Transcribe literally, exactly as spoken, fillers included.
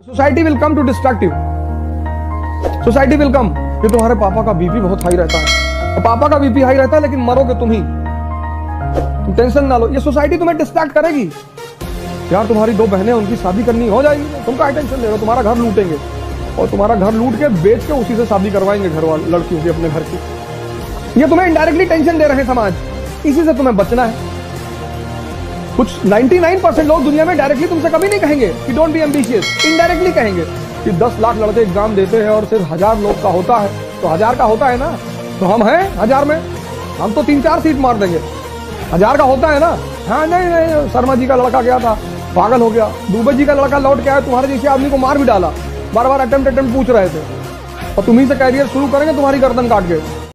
Society will come to distract you. Society will come कि तुम्हारे पापा का बीपी बहुत हाई रहता है, तो पापा का बीपी हाई रहता है लेकिन मरोगे तुम ही, तुम टेंशन ना लो। ये सोसाइटी तुम्हें डिस्ट्रैक्ट करेगी। यार तुम्हारी दो बहनें, उनकी शादी करनी हो जाएगी, तुम क्या टेंशन ले रहे हो? तुम्हारा घर लूटेंगे और तुम्हारा घर लूट के बेच के उसी से शादी करवाएंगे घर वाले लड़कियों की, अपने घर की। ये तुम्हें इनडायरेक्टली टेंशन दे रहे हैं समाज, इसी से तुम्हें बचना है। कुछ निन्यानवे परसेंट लोग दुनिया में डायरेक्टली तुमसे कभी नहीं कहेंगे कि डोंट बी एम्बिशियस, इनडायरेक्टली कहेंगे कि दस लाख लड़के एग्जाम देते हैं और सिर्फ हजार लोग का होता है, तो हजार का होता है ना, तो हम हैं हजार में, हम तो तीन चार सीट मार देंगे। हजार का होता है ना, हाँ नहीं नहीं शर्मा जी का लड़का गया था, पागल हो गया। दुबे जी का लड़का लौट के आया, तुम्हारे जैसे आदमी को मार भी डाला, बार बार अटेम्प्ट अटेम्प्ट पूछ रहे थे, और तुम्ही से कैरियर शुरू करेंगे तुम्हारी गर्दन काट के।